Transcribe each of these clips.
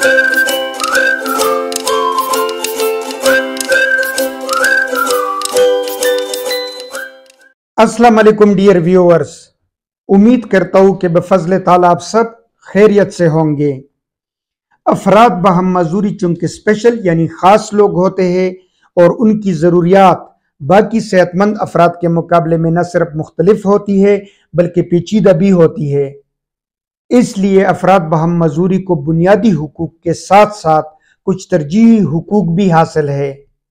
السلام علیکم dear viewers, امید کرتا ہوں کہ بفضل تعالیٰ آپ سب خیریت سے ہوں گے۔ افراد باہم معذوری چونکہ اسپیشل یعنی خاص لوگ ہوتے ہیں اور ان کی ضروریات باقی صحت مند افراد کے مقابلے میں نہ صرف مختلف ہوتی ہے بلکہ پیچیدہ بھی ہوتی ہے، اس لیے افراد باہم معذوری کو بنیادی حقوق کے ساتھ ساتھ کچھ ترجیحی حقوق بھی حاصل ہے۔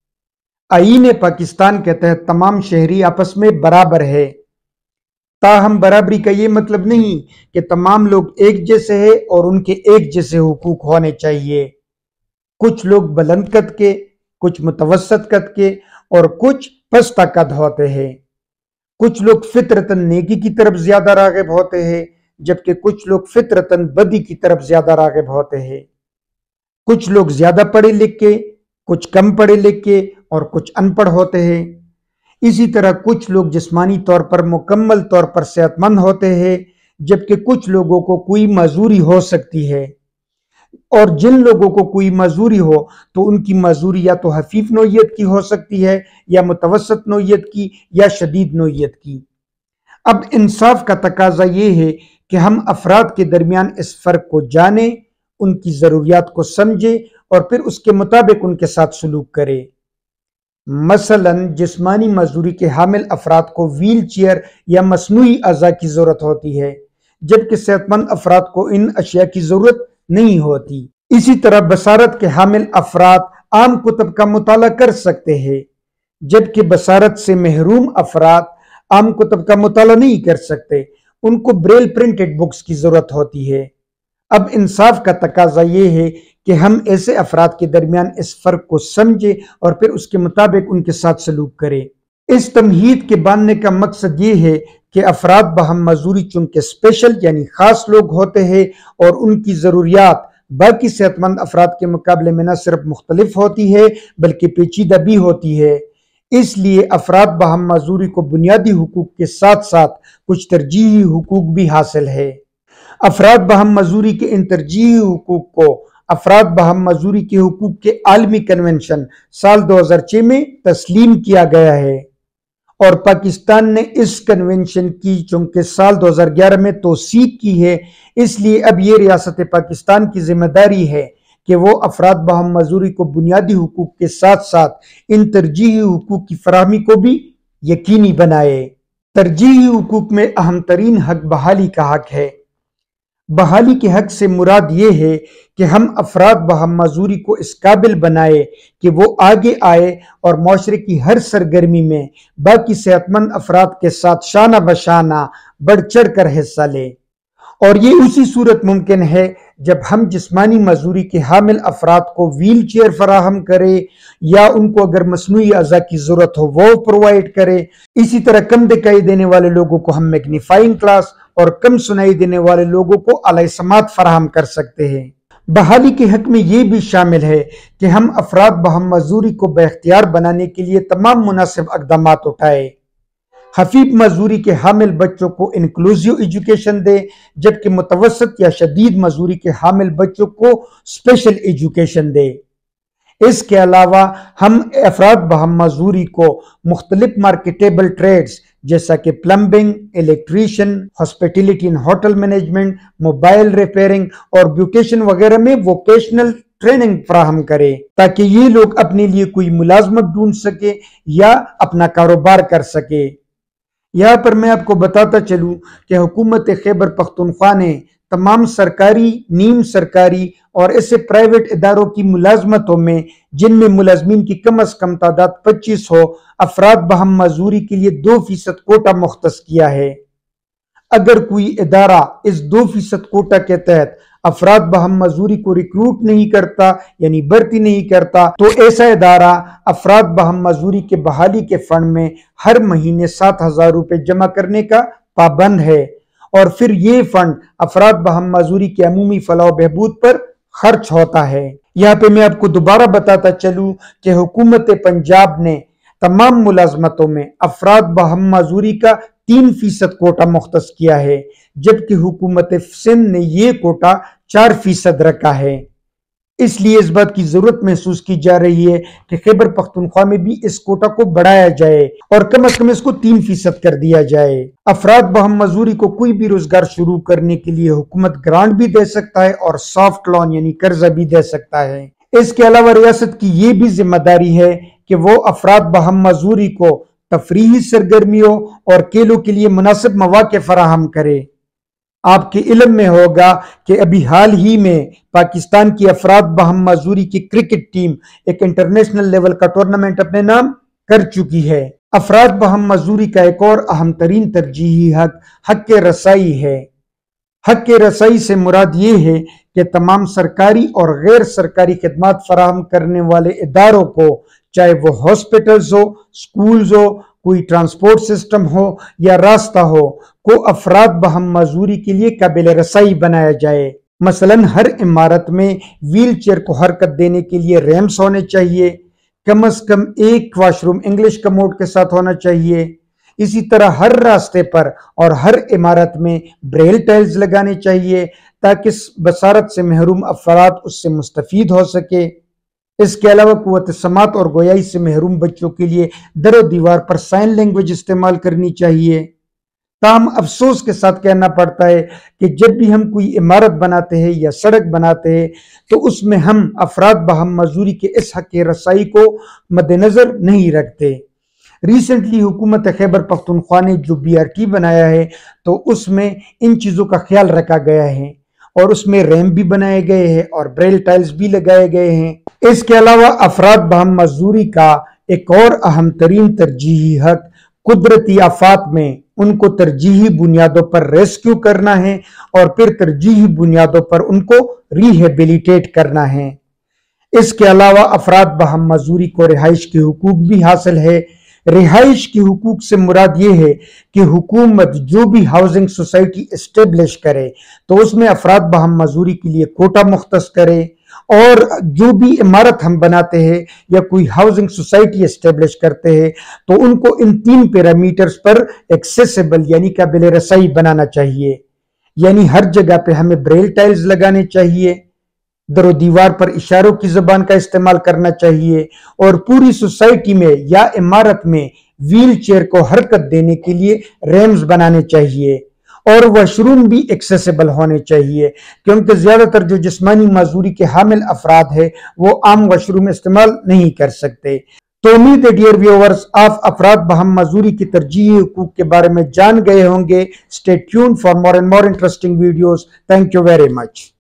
آئین پاکستان کے تحت تمام شہری آپس میں برابر ہے، تاہم برابری کا یہ مطلب نہیں کہ تمام لوگ ایک جیسے ہیں اور ان کے ایک جیسے حقوق ہونے چاہیے۔ کچھ لوگ بلند قد کے، کچھ متوسط قد کے اور کچھ پستہ قد ہوتے ہیں۔ کچھ لوگ فطرتاً نیکی کی طرف زیادہ راغب ہوتے ہیں جبکہ کچھ لوگ فطرتاً بدی کی طرف زیادہ راغب ہوتے ہیں۔ کچھ لوگ زیادہ پڑھے لکھے، کچھ کم پڑھے لکھے اور کچھ ان پڑھ ہوتے ہیں۔ اسی طرح کچھ لوگ جسمانی طور پر مکمل طور پر صحت مند ہوتے ہیں جبکہ کچھ لوگوں کو کوئی معذوری ہو سکتی ہے، اور جن لوگوں کو کوئی معذوری ہو تو ان کی معذوری یا تو خفیف نوعیت کی ہو سکتی ہے یا متوسط نوعیت کی یا شدید نوعیت کی۔ اب انصاف کا تقاضا یہ ہے کہ ہم افراد کے درمیان اس فرق کو جانیں، ان کی ضروریات کو سمجھیں اور پھر اس کے مطابق ان کے ساتھ سلوک کریں۔ مثلا جسمانی معذوری کے حامل افراد کو ویل چیئر یا مصنوعی اعضاء کی ضرورت ہوتی ہے جبکہ صحت مند افراد کو ان اشیاء کی ضرورت نہیں ہوتی۔ اسی طرح بصارت کے حامل افراد عام کتب کا مطالعہ کر سکتے ہیں جبکہ بصارت سے محروم افراد عام کتب کا مطالعہ نہیں کر سکتے، ان کو بریل پرنٹڈ بکس کی ضرورت ہوتی ہے۔ اب انصاف کا تقاضا یہ ہے کہ ہم ایسے افراد کے درمیان اس فرق کو سمجھیں اور پھر اس کے مطابق ان کے ساتھ سلوک کریں۔ اس تمہید کے باندھنے کا مقصد یہ ہے کہ افراد باہم معذوری چونکہ اسپیشل یعنی خاص لوگ ہوتے ہیں اور ان کی ضروریات باقی صحت مند افراد کے مقابلے میں نہ صرف مختلف ہوتی ہے بلکہ پیچیدہ بھی ہوتی ہے، اس لیے افراد باہم معذوری کو بنیادی حقوق کے ساتھ ساتھ کچھ ترجیحی حقوق بھی حاصل ہے۔ افراد باہم معذوری کے ان ترجیحی حقوق کو افراد باہم معذوری کے حقوق کے عالمی کنونشن سال 2006 میں تسلیم کیا گیا ہے، اور پاکستان نے اس کنونشن کی چونکہ سال 2011 میں توثیق کی ہے، اس لیے اب یہ ریاست پاکستان کی ذمہ داری ہے کہ وہ افراد باہم معذوری کو بنیادی حقوق کے ساتھ ساتھ ان ترجیحی حقوق کی فراہمی کو بھی یقینی بنائے۔ ترجیحی حقوق میں اہم ترین حق بحالی کا حق ہے۔ بحالی کے حق سے مراد یہ ہے کہ ہم افراد باہم معذوری کو اس قابل بنائے کہ وہ آگے آئے اور معاشرے کی ہر سرگرمی میں باقی صحت مند افراد کے ساتھ شانہ بشانہ بڑھ چڑھ کر حصہ لے، اور یہ اسی صورت ممکن ہے جب ہم جسمانی معذوری کے حامل افراد کو ویل چیئر فراہم کرے یا ان کو اگر مصنوعی اعضاء کی ضرورت ہو وہ پرووائڈ کرے۔ اسی طرح کم دکھائی دینے والے لوگوں کو ہم میگنیفائنگ گلاس اور کم سنائی دینے والے لوگوں کو اعلی سماعت فراہم کر سکتے ہیں۔ بحالی کے حق میں یہ بھی شامل ہے کہ ہم افراد باہم معذوری کو بااختیار بنانے کے لیے تمام مناسب اقدامات اٹھائیں۔ خفیف معذوری کے حامل بچوں کو انکلوزیو ایجوکیشن دے جبکہ متوسط یا شدید معذوری کے حامل بچوں کو اسپیشل ایجوکیشن دے۔ اس کے علاوہ ہم افراد باہم معذوری کو مختلف مارکیٹیبل ٹریڈز جیسا کہ plumbing, electrician, hospitality and hotel management, mobile repairing اور بیوٹیشن وغیرہ میں ووکیشنل ٹریننگ فراہم کرے تاکہ یہ لوگ اپنے لیے کوئی ملازمت ڈھونڈ سکے یا اپنا کاروبار کر سکے۔ یہاں پر میں آپ کو بتاتا چلوں کہ حکومت خیبر پختونخوا نے تمام سرکاری، نیم سرکاری اور ایسے پرائیویٹ اداروں کی ملازمتوں میں جن میں ملازمین کی کم از کم تعداد 25 ہو، افراد باہم معذوری کے لیے 2% کوٹا مختص کیا ہے۔ اگر کوئی ادارہ اس 2% کوٹا کے تحت افراد باہم معذوری کو ریکروٹ نہیں کرتا یعنی بھرتی نہیں کرتا تو ایسا ادارہ افراد باہم معذوری کے بحالی کے فنڈ میں ہر مہینے 7,000 روپے جمع کرنے کا پابند ہے، اور پھر یہ فنڈ افراد باہم معذوری کے عمومی فلاح و بہبود پر خرچ ہوتا ہے۔ یہاں پہ میں آپ کو دوبارہ بتاتا چلوں کہ حکومت پنجاب نے تمام ملازمتوں میں افراد باہم معذوری کا 3% کوٹا مختص کیا ہے جبکہ حکومت سندھ نے یہ کوٹا 4% رکھا ہے۔ اس لیے اس بات کی ضرورت محسوس کی جا رہی ہے کہ خیبر پختونخوا میں بھی اس کوٹا کو بڑھایا جائے اور کم از کم اس کو 3% کر دیا جائے۔ افراد باہم معذوری کو کوئی بھی روزگار شروع کرنے کے لیے حکومت گرانٹ بھی دے سکتا ہے اور سافٹ لون یعنی قرضہ بھی دے سکتا ہے۔ اس کے علاوہ ریاست کی یہ بھی ذمہ داری ہے کہ وہ افراد باہم معذوری کو تفریحی سرگرمیوں اور کھیلوں کے لیے مناسب مواقع فراہم کرے۔ آپ کے علم میں ہوگا کہ ابھی حال ہی میں پاکستان کی افراد باہم معذوری کی کرکٹ ٹیم ایک انٹرنیشنل لیول کا ٹورنامنٹ اپنے نام کر چکی ہے۔ افراد باہم معذوری کا ایک اور اہم ترین ترجیحی حق رسائی ہے۔ حق رسائی سے مراد یہ ہے کہ تمام سرکاری اور غیر سرکاری خدمات فراہم کرنے والے اداروں کو، چاہے وہ ہاسپٹلز ہو، سکولز ہو، کوئی ٹرانسپورٹ سسٹم ہو یا راستہ ہو، کو افراد باہم معذوری کے لیے قابل رسائی بنایا جائے۔ مثلا ہر عمارت میں ویل چیئر کو حرکت دینے کے لیے ریمپس ہونے چاہیے، کم از کم ایک واش روم انگلش کموڈ کے ساتھ ہونا چاہیے۔ اسی طرح ہر راستے پر اور ہر عمارت میں بریل ٹائلز لگانے چاہیے تاکہ بصارت سے محروم افراد اس سے مستفید ہو سکے۔ اس کے علاوہ قوت سماعت اور گویائی سے محروم بچوں کے لیے در و دیوار پر سائن لینگویج استعمال کرنی چاہیے۔ تاہم افسوس کے ساتھ کہنا پڑتا ہے کہ جب بھی ہم کوئی عمارت بناتے ہیں یا سڑک بناتے ہیں تو اس میں ہم افراد باہم معذوری کے اس حق رسائی کو مد نظر نہیں رکھتے۔ ریسنٹلی حکومت خیبر پختونخوا نے جو BRT بنایا ہے تو اس میں ان چیزوں کا خیال رکھا گیا ہے اور اس میں ریمپ بھی بنائے گئے ہیں اور بریل ٹائلز بھی لگائے گئے ہیں۔ اس کے علاوہ افراد باہم معذوری کا ایک اور اہم ترین ترجیحی حق قدرتی آفات میں ان کو ترجیحی بنیادوں پر ریسکیو کرنا ہے اور پھر ترجیحی بنیادوں پر ان کو ریہیبلیٹیٹ کرنا ہے۔ اس کے علاوہ افراد باہم معذوری کو رہائش کے حقوق بھی حاصل ہے۔ رہائش کے حقوق سے مراد یہ ہے کہ حکومت جو بھی ہاؤسنگ سوسائٹی اسٹیبلش کرے تو اس میں افراد باہم معذوری کے لیے کوٹا مختص کرے، اور جو بھی عمارت ہم بناتے ہیں یا کوئی ہاؤسنگ سوسائٹی اسٹیبلش کرتے ہیں تو ان کو ان 3 پیرامیٹرز پر ایکسیسیبل یعنی قابل رسائی بنانا چاہیے۔ یعنی ہر جگہ پہ ہمیں بریل ٹائلز لگانے چاہیے، در و دیوار پر اشاروں کی زبان کا استعمال کرنا چاہیے، اور پوری سوسائٹی میں یا عمارت میں ویل چیئر کو حرکت دینے کے لیے ریمز بنانے چاہیے، اور واش روم بھی ایکسیسیبل ہونے چاہیے کیونکہ زیادہ تر جو جسمانی معذوری کے حامل افراد ہیں وہ عام واش روم استعمال نہیں کر سکتے۔ تو امید ہے ڈیئر ویورز آپ افراد باہم معذوری کی ترجیحی حقوق کے بارے میں جان گئے ہوں گے۔ Stay tune for more and more interesting videos. Thank you very much.